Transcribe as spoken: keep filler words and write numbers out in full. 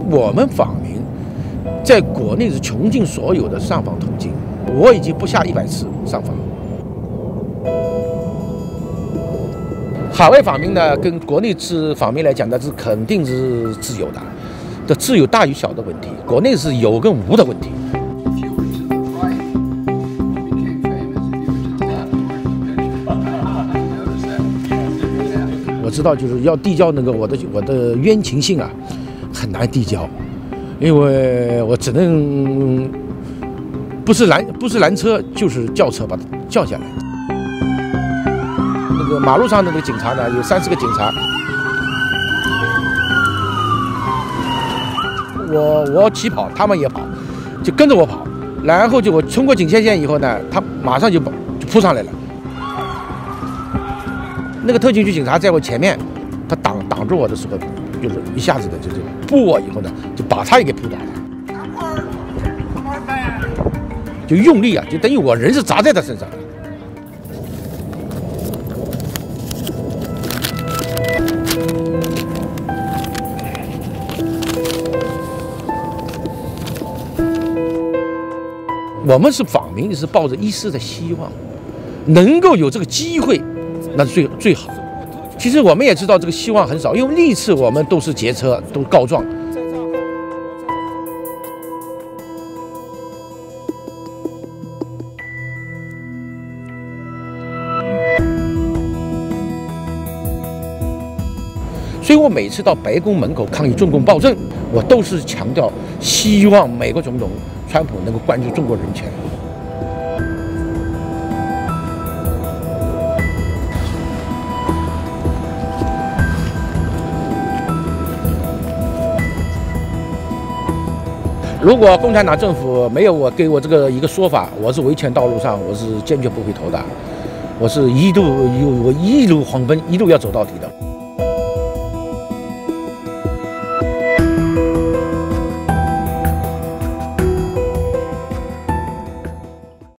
我们访民在国内是穷尽所有的上访途径，我已经不下一百次上访。海外访民呢，跟国内是访民来讲，那是肯定是自由的，这自由大与小的问题，国内是有跟无的问题。 我知道，就是要递交那个我的我的冤情信啊，很难递交，因为我只能不是拦不是拦车，就是叫车把他叫下来。那个马路上的那个警察呢，有三四个警察，我我起跑，他们也跑，就跟着我跑，然后就我冲过警戒线以后呢，他马上就就扑上来了。 那个特警局警察在我前面，他挡挡住我的时候，就是一下子的就是扑我以后呢，就把他也给扑倒了，就用力啊，就等于我人是砸在他身上的。我们是访民，是抱着一丝的希望，能够有这个机会。 那是最最好。其实我们也知道这个希望很少，因为历次我们都是劫车，都告状。所以我每次到白宫门口抗议中共暴政，我都是强调希望美国总统川普能够关注中国人权。 如果共产党政府没有我给我这个一个说法，我是维权道路上我是坚决不回头的，我是一路我一路狂奔，一路要走到底的。